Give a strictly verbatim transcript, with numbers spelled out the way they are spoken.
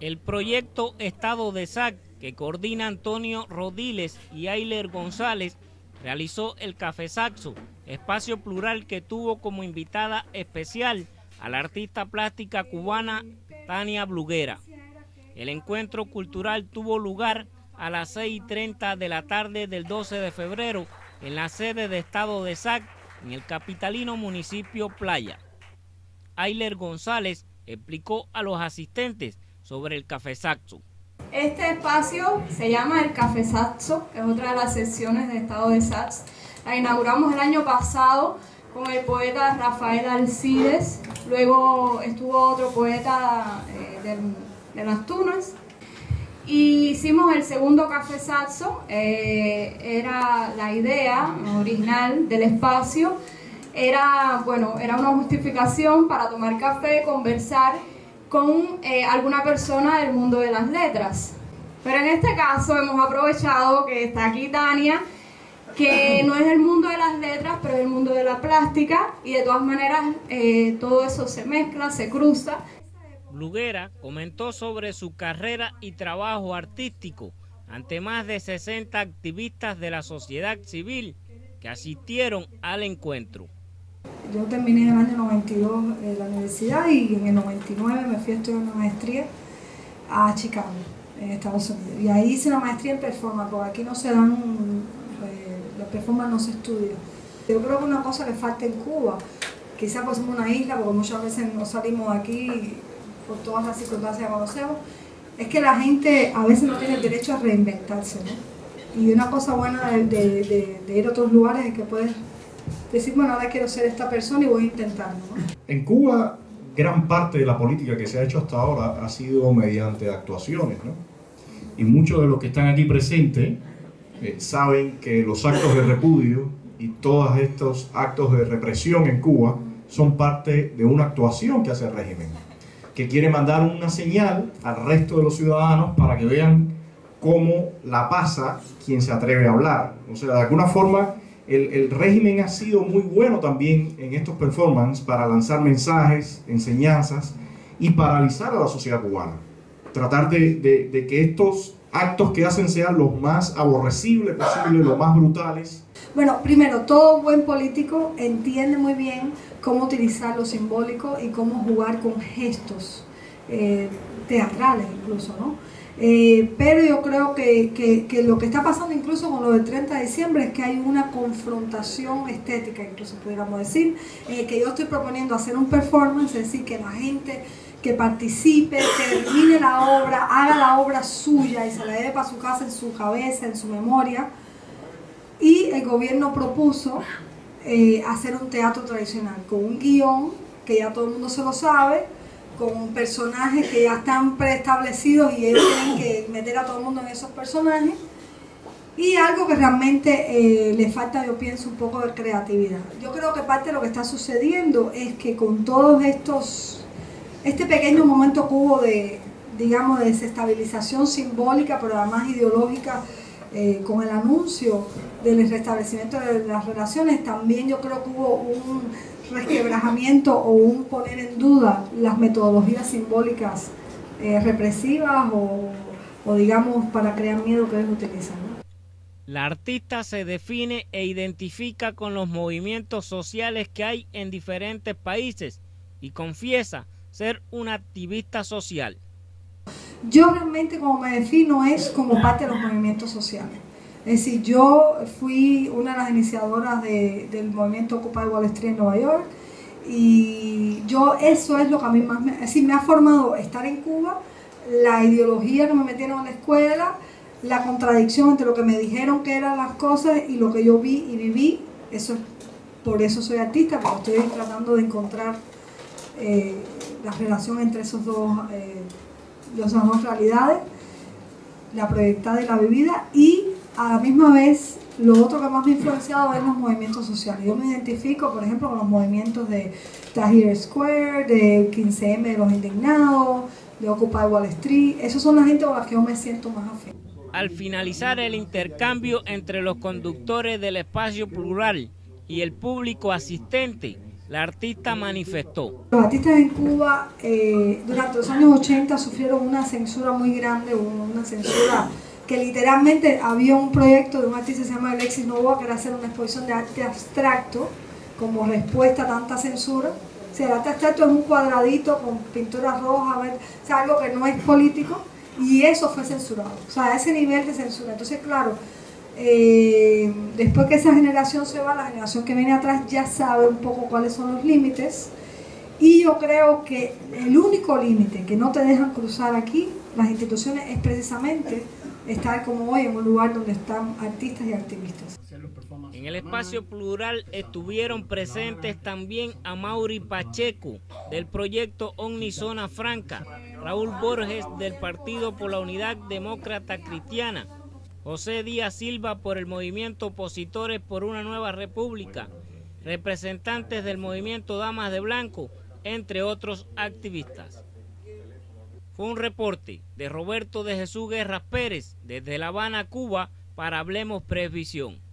El proyecto Estado de S A C, que coordina Antonio Rodiles y Ayler González, realizó el Café Saxo, espacio plural que tuvo como invitada especial a la artista plástica cubana Tania Bruguera. El encuentro cultural tuvo lugar a las seis y treinta de la tarde del doce de febrero en la sede de Estado de S A C en el capitalino municipio Playa. Ayler González explicó a los asistentes sobre el Café Saxo. Este espacio se llama el Café Saxo, es otra de las secciones de Estado de S A C. La inauguramos el año pasado con el poeta Rafael Alcides, luego estuvo otro poeta eh, de, de las Tunas, y hicimos el segundo Café Saxo. Eh, era la idea original del espacio, era, bueno, era una justificación para tomar café, conversar con eh, alguna persona del mundo de las letras. Pero en este caso hemos aprovechado que está aquí Tania, que no es el mundo de las letras, pero es el mundo de la plástica, y de todas maneras eh, todo eso se mezcla, se cruza. Bruguera comentó sobre su carrera y trabajo artístico ante más de sesenta activistas de la sociedad civil que asistieron al encuentro. Yo terminé en el año noventa y dos en la universidad y en el noventa y nueve me fui a estudiar una maestría a Chicago, en Estados Unidos. Y ahí hice una maestría en performance, porque aquí no se dan, eh, los performance no se estudian. Yo creo que una cosa que falta en Cuba, quizás pues somos una isla, porque muchas veces no salimos de aquí por todas las circunstancias que conocemos, es que la gente a veces no tiene el derecho a reinventarse, ¿no? Y una cosa buena de, de, de, de ir a otros lugares es que puedes decir, bueno, ahora quiero ser esta persona y voy a intentarlo, ¿no? En Cuba, gran parte de la política que se ha hecho hasta ahora ha sido mediante actuaciones, ¿no? Y muchos de los que están aquí presentes eh, saben que los actos de repudio y todos estos actos de represión en Cuba son parte de una actuación que hace el régimen, que quiere mandar una señal al resto de los ciudadanos para que vean cómo la pasa quien se atreve a hablar. O sea, de alguna forma, El, el régimen ha sido muy bueno también en estos performances para lanzar mensajes, enseñanzas y paralizar a la sociedad cubana. Tratar de, de, de que estos actos que hacen sean los más aborrecibles posibles, los más brutales. Bueno, primero, todo buen político entiende muy bien cómo utilizar lo simbólico y cómo jugar con gestos eh, teatrales incluso, ¿no? Eh, pero yo creo que, que, que lo que está pasando incluso con lo del treinta de diciembre es que hay una confrontación estética, incluso pudiéramos decir, eh, que yo estoy proponiendo hacer un performance, es decir, que la gente que participe, termine la obra, haga la obra suya y se la lleve para su casa, en su cabeza, en su memoria. Y el gobierno propuso eh, hacer un teatro tradicional con un guión que ya todo el mundo se lo sabe, con personajes que ya están preestablecidos y ellos tienen que meter a todo el mundo en esos personajes, y algo que realmente eh, le falta, yo pienso, un poco de creatividad. Yo creo que parte de lo que está sucediendo es que con todos estos, este pequeño momento que hubo de, digamos, de desestabilización simbólica, pero además ideológica, eh, con el anuncio del restablecimiento de las relaciones, también yo creo que hubo un resquebrajamiento o un poner en duda las metodologías simbólicas eh, represivas o, o digamos para crear miedo que ellos utilizan, ¿no? La artista se define e identifica con los movimientos sociales que hay en diferentes países y confiesa ser una activista social. Yo realmente como me defino es como parte de los movimientos sociales. Es decir, yo fui una de las iniciadoras de, del movimiento Occupy Wall Street en Nueva York, y yo eso es lo que a mí más me, es decir, me ha formado estar en Cuba, la ideología que me metieron en la escuela, la contradicción entre lo que me dijeron que eran las cosas y lo que yo vi y viví. Eso, por eso soy artista, porque estoy tratando de encontrar eh, la relación entre esos dos, eh, esas dos realidades, la proyectada y la vivida, y a la misma vez lo otro que más me ha influenciado es los movimientos sociales. Yo me identifico, por ejemplo, con los movimientos de Tahrir Square, de quince eme de los indignados, de Occupy Wall Street. Esos son la gente con la que yo me siento más afín. Al finalizar el intercambio entre los conductores del espacio plural y el público asistente, la artista manifestó. Los artistas en Cuba eh, durante los años ochenta sufrieron una censura muy grande, una censura que literalmente había un proyecto de un artista que se llama Alexis Novoa, que era hacer una exposición de arte abstracto como respuesta a tanta censura. O sea, el arte abstracto es un cuadradito con pinturas rojas, o sea, algo que no es político, y eso fue censurado. O sea, ese nivel de censura. Entonces, claro, eh, después que esa generación se va, la generación que viene atrás ya sabe un poco cuáles son los límites, y yo creo que el único límite que no te dejan cruzar aquí, las instituciones, es precisamente estar como hoy en un lugar donde están artistas y activistas. En el espacio plural estuvieron presentes también Amaury Pacheco del proyecto Omnizona Franca, Raúl Borges del Partido por la Unidad Demócrata Cristiana, José Díaz Silva por el movimiento Opositores por una Nueva República, representantes del movimiento Damas de Blanco, entre otros activistas. Fue un reporte de Roberto de Jesús Guerras Pérez desde La Habana, Cuba, para Hablemos Press Visión.